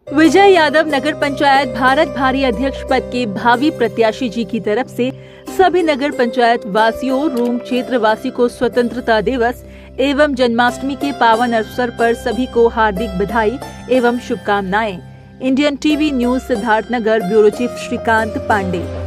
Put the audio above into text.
विजय यादव नगर पंचायत भारत भारी अध्यक्ष पद के भावी प्रत्याशी जी की तरफ से सभी नगर पंचायत वासियों रूम क्षेत्र वासी को स्वतंत्रता दिवस एवं जन्माष्टमी के पावन अवसर पर सभी को हार्दिक बधाई एवं शुभकामनाएं। Indian TV news Siddharthnagar, bureau chief Shrikant Pandey.